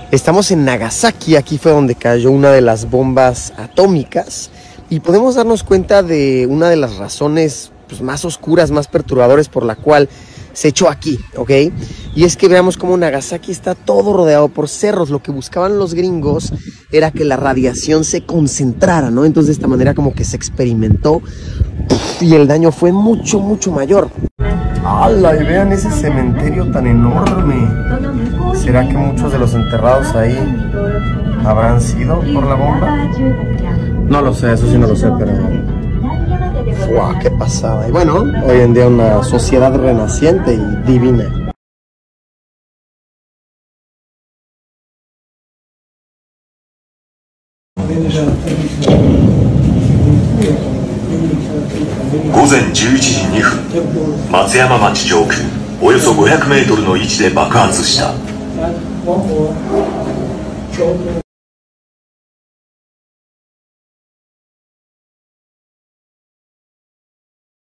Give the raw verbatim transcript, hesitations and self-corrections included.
Estamos en Nagasaki, aquí fue donde cayó una de las bombas atómicas y podemos darnos cuenta de una de las razones pues, más oscuras, más perturbadoras por la cual se echó aquí, ¿ok? Y es que veamos cómo Nagasaki está todo rodeado por cerros. Lo que buscaban los gringos era que la radiación se concentrara, ¿no? Entonces de esta manera como que se experimentó y el daño fue mucho, mucho mayor. ¡Hala! Y vean ese cementerio tan enorme. ¿Será que muchos de los enterrados ahí habrán sido por la bomba? No lo sé, eso sí no lo sé, pero... ¡Wow! ¡Qué pasada! Y bueno, hoy en día una sociedad renaciente y divina. ごぜんじゅういちじにふん、松山町上空およそごひゃくメートルの位置で爆発した。